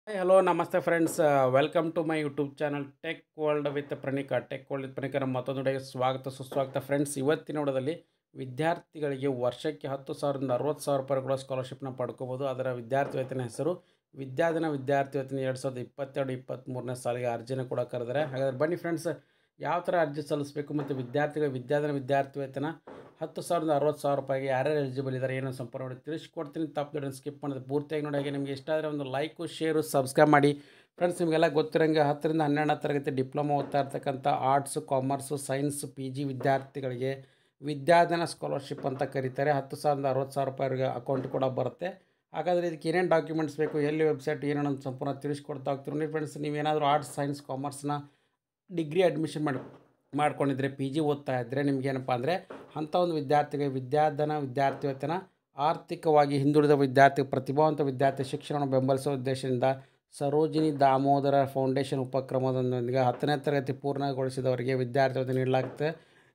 Hello ನಮಸ್ತೆ friends, welcome to my YouTube channel tech world with Pranika. Tech world with Pranika ನಮ್ಮ ಮತ್ತೊಂದು ವಿಡಿಯೋಗೆ ಸ್ವಾಗತ ಸುಸ್ವಾಗತ. ಫ್ರೆಂಡ್ಸ್, ಇವತ್ತಿನ ವಿಡಿಯೋದಲ್ಲಿ ವಿದ್ಯಾರ್ಥಿಗಳಿಗೆ ವರ್ಷಕ್ಕೆ 10,000ರಿಂದ 60,000 ರೂಪಾಯಿ ಕೂಡ ಸ್ಕಾಲರ್ಶಿಪ್ನ ಪಡ್ಕೋಬೋದು. ಅದರ ವಿದ್ಯಾರ್ಥಿ ವೇತನ ಹೆಸರು ವಿದ್ಯಾಧನ ವಿದ್ಯಾರ್ಥಿ ವೇತನ 2022-23ನೇ ಸಾಲಿಗೆ ಅರ್ಜಿನ ಕೂಡ ಕರೆದರೆ. ಹಾಗಾದ್ರೆ ಬನ್ನಿ ಫ್ರೆಂಡ್ಸ್, ಯಾವ ಥರ ಅರ್ಜಿ ಸಲ್ಲಿಸಬೇಕು ಮತ್ತು ವಿದ್ಯಾರ್ಥಿಗಳ ವಿದ್ಯಾಧನ ವಿದ್ಯಾರ್ಥಿ ವೇತನ 10,000ರಿಂದ 60,000 ರೂಪಾಯಿಗೆ ಯಾರ್ಯಾರು ಎಲಿಜಿಬಲ್ ಇದ್ದಾರೆ ಏನೋ ಸಂಪೂರ್ಣ ನೋಡಿ ತಿಳಿಸ್ಕೊಡ್ತೀನಿ. ತಪ್ಪು ಸ್ಕಿಪ್ ಮಾಡಿದ್ರೆ ಪೂರ್ತಿಯಾಗಿ ನೋಡಿ. ಹಾಗೆ ನಿಮಗೆ ಇಷ್ಟ ಆದರೆ ಒಂದು ಲೈಕು, ಶೇರು, ಸಬ್ಸ್ಕ್ರೈಬ್ ಮಾಡಿ. ಫ್ರೆಂಡ್ಸ್, ನಿಮಗೆಲ್ಲ ಗೊತ್ತಿರೋಂಗೆ 10ರಿಂದ 12ನೇ ತರಗತಿ ಡಿಪ್ಲೊಮಾ ಓದ್ತಾ ಇರ್ತಕ್ಕಂಥ ಆರ್ಟ್ಸು, ಕಾಮರ್ಸು, ಸೈನ್ಸ್, PG ವಿದ್ಯಾರ್ಥಿಗಳಿಗೆ ವಿದ್ಯಾಧನ ಸ್ಕಾಲರ್ಶಿಪ್ ಅಂತ ಕರೀತಾರೆ. 10,000ರಿಂದ 60,000 ರೂಪಾಯಿಗೆ ಅಕೌಂಟ್ ಕೂಡ ಬರುತ್ತೆ. ಹಾಗಾದರೆ ಇದಕ್ಕೆ ಏನೇನು ಡಾಕ್ಯುಮೆಂಟ್ಸ್ ಬೇಕು, ಎಲ್ಲಿ ವೆಬ್ಸೈಟ್ ಏನೇನು ಸಂಪೂರ್ಣ ತಿಳಿಸ್ಕೊಡ್ತಾ ಹೋಗ್ತೀವಿ ನೋಡಿ. ಫ್ರೆಂಡ್ಸ್, ನೀವೇನಾದರೂ ಆರ್ಟ್ಸ್, ಸೈನ್ಸ್, ಕಾಮರ್ಸ್ನ ಡಿಗ್ರಿ ಅಡ್ಮಿಷನ್ ಮಾಡ್ಕೊಂಡಿದ್ರೆ PG ಓದ್ತಾ ಇದ್ದರೆ ನಿಮಗೇನಪ್ಪ ಅಂದರೆ ಅಂಥ ಒಂದು ವಿದ್ಯಾರ್ಥಿಗೆ ವಿದ್ಯಾಧನ ವಿದ್ಯಾರ್ಥಿ ವೇತನ ಆರ್ಥಿಕವಾಗಿ ಹಿಂದುಳಿದ ವಿದ್ಯಾರ್ಥಿ, ಪ್ರತಿಭಾವಂತ ವಿದ್ಯಾರ್ಥಿ ಶಿಕ್ಷಣವನ್ನು ಬೆಂಬಲಿಸುವ ಉದ್ದೇಶದಿಂದ ಸರೋಜಿನಿ ದಾಮೋದರ ಫೌಂಡೇಶನ್ ಉಪಕ್ರಮದೊಂದಿಗೆ 10ನೇ ತರಗತಿ ಪೂರ್ಣಗೊಳಿಸಿದವರಿಗೆ ವಿದ್ಯಾರ್ಥಿ ವೇತನ ನೀಡಲಾಗುತ್ತೆ.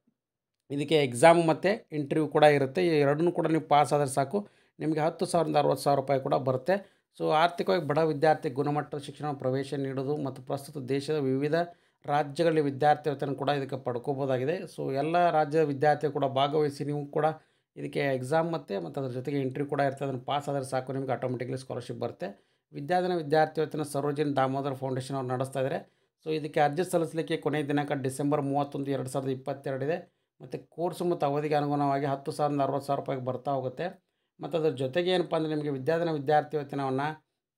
ಇದಕ್ಕೆ ಎಕ್ಸಾಮ್ ಮತ್ತು ಇಂಟರ್ವ್ಯೂ ಕೂಡ ಇರುತ್ತೆ. ಈ ಎರಡನ್ನೂ ಕೂಡ ನೀವು ಪಾಸ್ ಆದರೆ ಸಾಕು, ನಿಮಗೆ 10,000ರಿಂದ 60,000 ರೂಪಾಯಿ ಕೂಡ ಬರುತ್ತೆ. ಸೊ ಆರ್ಥಿಕವಾಗಿ ಬಡ ವಿದ್ಯಾರ್ಥಿ ಗುಣಮಟ್ಟದ ಶಿಕ್ಷಣ ಪ್ರವೇಶ ನೀಡೋದು ಮತ್ತು ಪ್ರಸ್ತುತ ದೇಶದ ವಿವಿಧ ರಾಜ್ಯಗಳಲ್ಲಿ ವಿದ್ಯಾರ್ಥಿ ವೇತನ ಕೂಡ ಇದಕ್ಕೆ ಪಡ್ಕೋಬೋದಾಗಿದೆ. ಸೊ ಎಲ್ಲ ರಾಜ್ಯದ ವಿದ್ಯಾರ್ಥಿಗಳು ಕೂಡ ಭಾಗವಹಿಸಿ ನೀವು ಕೂಡ ಇದಕ್ಕೆ ಎಕ್ಸಾಮ್ ಮತ್ತು ಅದರ ಜೊತೆಗೆ ಇಂಟರ್ವ್ಯೂ ಕೂಡ ಇರ್ತದೆ. ಅದನ್ನು ಪಾಸ್ ಆದರೆ ಸಾಕು, ನಿಮಗೆ ಆಟೋಮೆಟಿಕ್ಲಿ ಸ್ಕಾಲರ್ಶಿಪ್ ಬರುತ್ತೆ. ವಿದ್ಯಾಧನ ವಿದ್ಯಾರ್ಥಿ ವೇತನ ಸರೋಜಿನಿ ದಾಮೋದರ ಫೌಂಡೇಶನ್ ಅವ್ರು ನಡೆಸ್ತಾ ಇದ್ದಾರೆ. ಸೊ ಇದಕ್ಕೆ ಅರ್ಜಿ ಸಲ್ಲಿಸಲಿಕ್ಕೆ ಕೊನೆಯ ದಿನಾಂಕ ಡಿಸೆಂಬರ್ 31, 2022 ಇದೆ. ಮತ್ತು ಕೋರ್ಸು ಮತ್ತು ಅವಧಿಗೆ ಅನುಗುಣವಾಗಿ 10,000ರಿಂದ 60,000 ರೂಪಾಯಿಗೆ ಬರ್ತಾ ಹೋಗುತ್ತೆ. ಮತ್ತು ಅದ್ರ ಜೊತೆಗೆ ಏನಪ್ಪ ಅಂದರೆ ನಿಮಗೆ ವಿದ್ಯಾಧನ ವಿದ್ಯಾರ್ಥಿ ವೇತನವನ್ನು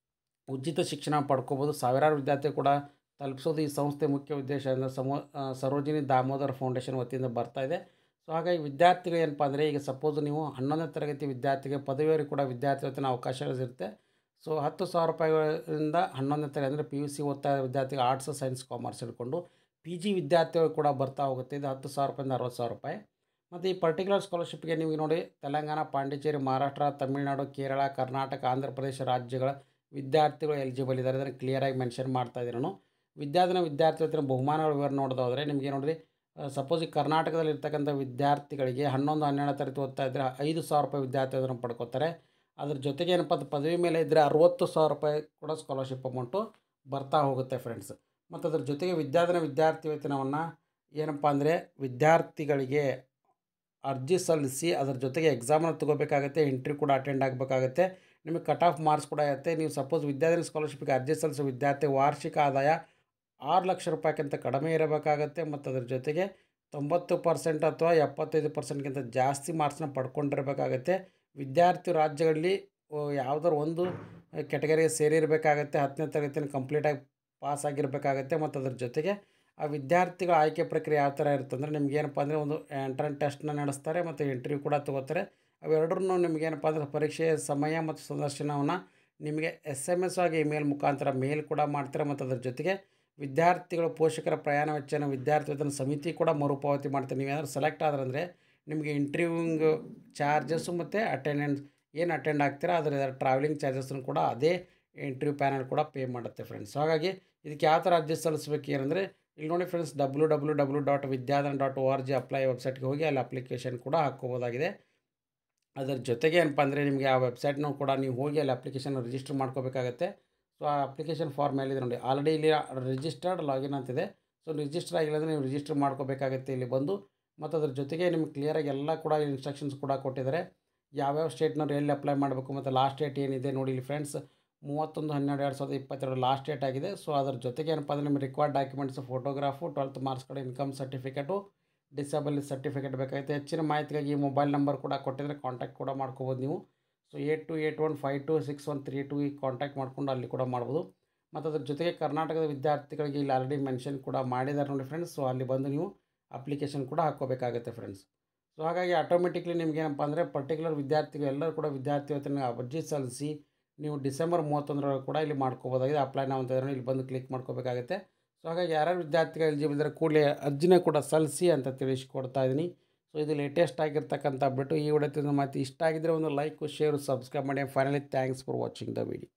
ಉಚಿತ ಶಿಕ್ಷಣ ಪಡ್ಕೋಬೋದು. ಸಾವಿರಾರು ವಿದ್ಯಾರ್ಥಿ ಕೂಡ ತಲುಪಿಸೋದು ಈ ಸಂಸ್ಥೆ ಮುಖ್ಯ ಉದ್ದೇಶದಿಂದ ಸರೋಜಿನಿ ದಾಮೋದರ ಫೌಂಡೇಶನ್ ವತಿಯಿಂದ ಬರ್ತಾ ಇದೆ. ಸೊ ಹಾಗಾಗಿ ವಿದ್ಯಾರ್ಥಿಗಳು ಏನಪ್ಪ ಅಂದರೆ ಈಗ ಸಪೋಸ್ ನೀವು 11ನೇ ತರಗತಿ ವಿದ್ಯಾರ್ಥಿಗೆ ಪದವಿಯವರಿಗೆ ಕೂಡ ವಿದ್ಯಾರ್ಥಿ ವೇತನ ಅವಕಾಶಗಳಿರುತ್ತೆ. ಸೊ 10,000 ರೂಪಾಯಿಗಳಿಂದ 11ನೇ ತರಗತಿ ಅಂದರೆ PUC ಓದ್ತಾ ಇರೋ ವಿದ್ಯಾರ್ಥಿಗೆ ಆರ್ಟ್ಸ್, ಸೈನ್ಸ್, ಕಾಮರ್ಸ್ ಹಿಡ್ಕೊಂಡು PG ವಿದ್ಯಾರ್ಥಿಗಳು ಕೂಡ ಬರ್ತಾ ಹೋಗುತ್ತೆ. ಇದು 10,000 ರೂಪಾಯಿಂದ 60,000 ರೂಪಾಯಿ. ಮತ್ತು ಈ ಪರ್ಟಿಕ್ಯುಲರ್ ಸ್ಕಾಲರ್ಶಿಪ್ಗೆ ನಿಮಗೆ ನೋಡಿ ತೆಲಂಗಾಣ, ಪಾಂಡಿಚೇರಿ, ಮಹಾರಾಷ್ಟ್ರ, ತಮಿಳುನಾಡು, ಕೇರಳ, ಕರ್ನಾಟಕ, ಆಂಧ್ರ ಪ್ರದೇಶ ರಾಜ್ಯಗಳ ವಿದ್ಯಾರ್ಥಿಗಳು ಎಲಿಜಿಬಲ್ ಇದ್ದಾರೆ. ಅದನ್ನು ಕ್ಲಿಯರಾಗಿ ಮೆನ್ಷನ್ ಮಾಡ್ತಾ ಇದ್ದೀನಿ ನಾನು. ವಿದ್ಯಾಧನ ವಿದ್ಯಾರ್ಥಿ ವೇತನ ಬಹುಮಾನಗಳ ವಿವರ ನೋಡೋದಾದರೆ ನಿಮಗೆ ನೋಡಿರಿ, ಸಪೋಸ್ ಈ ಕರ್ನಾಟಕದಲ್ಲಿ ಇರ್ತಕ್ಕಂಥ ವಿದ್ಯಾರ್ಥಿಗಳಿಗೆ 11, 12ನೇ ತರಗತಿ ಓದ್ತಾ ಇದ್ದರೆ 5,000 ರೂಪಾಯಿ ವಿದ್ಯಾರ್ಥಿ ವೇತನ ಪಡ್ಕೋತಾರೆ. ಅದ್ರ ಜೊತೆಗೆ ಏನಪ್ಪ ಅದು ಪದವಿ ಮೇಲೆ ಇದ್ದರೆ 60,000 ರೂಪಾಯಿ ಕೂಡ ಸ್ಕಾಲರ್ಶಿಪ್ ಅಮೌಂಟು ಬರ್ತಾ ಹೋಗುತ್ತೆ ಫ್ರೆಂಡ್ಸ್. ಮತ್ತು ಅದ್ರ ಜೊತೆಗೆ ವಿದ್ಯಾಧನ ವಿದ್ಯಾರ್ಥಿ ವೇತನವನ್ನು ಏನಪ್ಪ ಅಂದರೆ ವಿದ್ಯಾರ್ಥಿಗಳಿಗೆ ಅರ್ಜಿ ಸಲ್ಲಿಸಿ ಅದರ ಜೊತೆಗೆ ಎಕ್ಸಾಮನ್ನು ತೊಗೋಬೇಕಾಗುತ್ತೆ, ಇಂಟರ್ವ್ಯೂ ಕೂಡ ಅಟೆಂಡ್ ಆಗಬೇಕಾಗುತ್ತೆ. ನಿಮಗೆ ಕಟ್ ಆಫ್ ಮಾರ್ಕ್ಸ್ ಕೂಡ ಇರುತ್ತೆ. ನೀವು ಸಪೋಸ್ ವಿದ್ಯಾಧನ ಸ್ಕಾಲರ್ಶಿಪ್ಗೆ ಅರ್ಜಿ ಸಲ್ಲಿಸೋ ವಿದ್ಯಾರ್ಥಿ ವಾರ್ಷಿಕ ಆದಾಯ 6 ಲಕ್ಷ ರೂಪಾಯಿಗಿಂತ ಕಡಿಮೆ ಇರಬೇಕಾಗತ್ತೆ. ಮತ್ತು ಅದ್ರ ಜೊತೆಗೆ 90% ಅಥವಾ 75%ಗಿಂತ ಜಾಸ್ತಿ ಮಾರ್ಕ್ಸ್ನ ಪಡ್ಕೊಂಡಿರಬೇಕಾಗತ್ತೆ. ವಿದ್ಯಾರ್ಥಿ ರಾಜ್ಯಗಳಲ್ಲಿ ಯಾವುದಾದ್ರು ಒಂದು ಕೆಟಗರಿಗೆ ಸೇರಿರಬೇಕಾಗತ್ತೆ. 10ನೇ ತರಗತಿಯನ್ನು ಕಂಪ್ಲೀಟಾಗಿ ಪಾಸ್ ಆಗಿರಬೇಕಾಗತ್ತೆ. ಮತ್ತು ಅದ್ರ ಜೊತೆಗೆ ಆ ವಿದ್ಯಾರ್ಥಿಗಳ ಆಯ್ಕೆ ಪ್ರಕ್ರಿಯೆ ಯಾವ ಥರ ಇರುತ್ತೆ ಅಂದರೆ ನಿಮಗೇನಪ್ಪ ಅಂದರೆ ಒಂದು ಎಂಟ್ರೆನ್ಸ್ ಟೆಸ್ಟ್ನ ನಡೆಸ್ತಾರೆ ಮತ್ತು ಇಂಟರ್ವ್ಯೂ ಕೂಡ ತೊಗೋತಾರೆ. ಅವೆರಡರೂ ನಿಮಗೇನಪ್ಪ ಅಂದರೆ ಪರೀಕ್ಷೆಯ ಸಮಯ ಮತ್ತು ಸಂದರ್ಶನವನ್ನು ನಿಮಗೆ SMS ಆಗಿ ಇಮೇಲ್ ಮುಖಾಂತರ ಮೇಲ್ ಕೂಡ ಮಾಡ್ತಾರೆ. ಮತ್ತು ಅದ್ರ ಜೊತೆಗೆ ವಿದ್ಯಾರ್ಥಿಗಳ ಪೋಷಕರ ಪ್ರಯಾಣ ವೆಚ್ಚನ ವಿದ್ಯಾರ್ಥಿ ವೇತನ ಸಮಿತಿ ಕೂಡ ಮರುಪಾವತಿ ಮಾಡ್ತಾರೆ. ನೀವೇನಾದರೂ ಸೆಲೆಕ್ಟ್ ಆದ್ರಂದರೆ ನಿಮಗೆ ಇಂಟರ್ವ್ಯೂವಿಂಗ್ ಚಾರ್ಜಸ್ಸು ಮತ್ತು ಏನು ಅಟೆಂಡ್ ಆಗ್ತೀರಾ ಅದರ ಟ್ರಾವೆಲಿಂಗ್ ಚಾರ್ಜಸ್ಸನ್ನು ಕೂಡ ಅದೇ ಇಂಟರ್ವ್ಯೂ ಪ್ಯಾನಲ್ ಕೂಡ ಪೇ ಮಾಡುತ್ತೆ ಫ್ರೆಂಡ್ಸ್. ಹಾಗಾಗಿ ಇದಕ್ಕೆ ಯಾವ ಥರ ಅರ್ಜಿ ಸಲ್ಲಿಸಬೇಕು ಏನಂದರೆ ಇಲ್ಲಿ ನೋಡಿ ಫ್ರೆಂಡ್ಸ್, www.vidyadhan.org ಅಪ್ಲೈ ವೆಬ್ಸೈಟ್ಗೆ ಹೋಗಿ ಅಲ್ಲಿ ಅಪ್ಲಿಕೇಶನ್ ಕೂಡ ಹಾಕ್ಕೋಬೋದಾಗಿದೆ. ಅದರ ಜೊತೆಗೆ ಏನಪ್ಪ ಅಂದರೆ ನಿಮಗೆ ಆ ವೆಬ್ಸೈಟ್ನೂ ಕೂಡ ನೀವು ಹೋಗಿ ಅಲ್ಲಿ ಅಪ್ಲಿಕೇಶನ್ ರಿಜಿಸ್ಟರ್ ಮಾಡ್ಕೋಬೇಕಾಗತ್ತೆ. ಸೊ ಆ ಅಪ್ಲಿಕೇಶನ್ ಫಾರ್ಮ್ ಎಲ್ಲಿದೆ ನೋಡಿ, ಆಲ್ರೆಡಿ ಇಲ್ಲಿ ರಿಜಿಸ್ಟರ್ಡ್ ಲಾಗಿನ್ ಅಂತಿದೆ. ಸೊ ರಿಜಿಸ್ಟರ್ ಆಗಿಲ್ಲ ಅಂದರೆ ನೀವು ರಿಜಿಸ್ಟರ್ ಮಾಡ್ಕೋಬೇಕಾಗತ್ತೆ ಇಲ್ಲಿ ಬಂದು. ಮತ್ತು ಅದ್ರ ಜೊತೆಗೆ ನಿಮ್ಗೆ ಕ್ಲಿಯರಾಗಿ ಎಲ್ಲ ಕೂಡ ಇನ್ಸ್ಟ್ರಕ್ಷನ್ಸ್ ಕೂಡ ಕೊಟ್ಟಿದ್ದಾರೆ. ಯಾವ್ಯಾವ ಸ್ಟೇಟ್ನವ್ರು ಎಲ್ಲಿ ಅಪ್ಲೈ ಮಾಡಬೇಕು ಮತ್ತು ಲಾಸ್ಟ್ ಡೇಟ್ ಏನಿದೆ ನೋಡಿ ಇಲ್ಲಿ ಫ್ರೆಂಡ್ಸ್, 31/12/2022 ಲಾಸ್ಟ್ ಡೇಟ್ ಆಗಿದೆ. ಸೊ ಅದ್ರ ಜೊತೆಗೆ ಏನಪ್ಪ ಅಂದರೆ ನಿಮ್ಮ required documents photograph, 12th marks card, income certificate, disable certificate ಬೇಕಾಗುತ್ತೆ. ಹೆಚ್ಚಿನ ಮಾಹಿತಿಗಾಗಿ ಈ ಮೊಬೈಲ್ ನಂಬರ್ ಕೂಡ ಕೊಟ್ಟಿದ್ರೆ ಕಾಂಟ್ಯಾಕ್ಟ್ ಕೂಡ ಮಾಡ್ಕೋಬೋದು ನೀವು. ಸೊ 8281526132 ಈ ಕಾಂಟ್ಯಾಕ್ಟ್ ಮಾಡಿಕೊಂಡು ಅಲ್ಲಿ ಕೂಡ ಮಾಡ್ಬೋದು. ಮತ್ತು ಅದ್ರ ಜೊತೆಗೆ ಕರ್ನಾಟಕದ ವಿದ್ಯಾರ್ಥಿಗಳಿಗೆ ಇಲ್ಲಿ ಆಲ್ರೆಡಿ ಮೆನ್ಷನ್ ಕೂಡ ಮಾಡಿದ್ದಾರೆ ನೋಡಿ ಫ್ರೆಂಡ್ಸ್. ಸೊ ಅಲ್ಲಿ ಬಂದು ನೀವು ಅಪ್ಲಿಕೇಶನ್ ಕೂಡ ಹಾಕ್ಕೋಬೇಕಾಗುತ್ತೆ ಫ್ರೆಂಡ್ಸ್. ಸೊ ಹಾಗಾಗಿ ಆಟೋಮೆಟಿಕ್ಲಿ ನಿಮಗೇನಪ್ಪ ಅಂದರೆ ಪರ್ಟಿಕ್ಯುಲರ್ ವಿದ್ಯಾರ್ಥಿಗಳು ಎಲ್ಲರೂ ಕೂಡ ವಿದ್ಯಾರ್ಥಿ ವೇತನ ಅರ್ಜಿ ಸಲ್ಲಿಸಿ ನೀವು ಡಿಸೆಂಬರ್ 31ರೊಳಗೆ ಕೂಡ ಇಲ್ಲಿ ಮಾಡ್ಕೋಬೋದಾಗಿದೆ. ಅಪ್ಲೈ ನಾವು ಅಂತ ಇಲ್ಲಿ ಬಂದು ಕ್ಲಿಕ್ ಮಾಡ್ಕೋಬೇಕಾಗುತ್ತೆ. ಸೊ ಹಾಗಾಗಿ ಯಾರ್ಯಾರು ವಿದ್ಯಾರ್ಥಿಗಳು ಎಲಿಜಿಬಲ್ ಇದ್ದರೆ ಕೂಡಲೇ ಅರ್ಜಿನ ಕೂಡ ಸಲ್ಲಿಸಿ ಅಂತ ತಿಳಿಸ್ಕೊಡ್ತಾ ಇದ್ದೀನಿ. ಸೊ ಇದು ಲೇಟೆಸ್ಟ್ ಆಗಿರ್ತಕ್ಕಂಥ ಅಪ್ಡೇಟು. ಈ ವಿಡಿಯೋ ಮಾಹಿತಿ ಇಷ್ಟ ಆಗಿದ್ದರೆ ಒಂದು ಲೈಕ್, ಶೇರು, ಸಬ್ಸ್ಕ್ರೈಬ್ ಮಾಡಿ. Finally thanks for watching the video.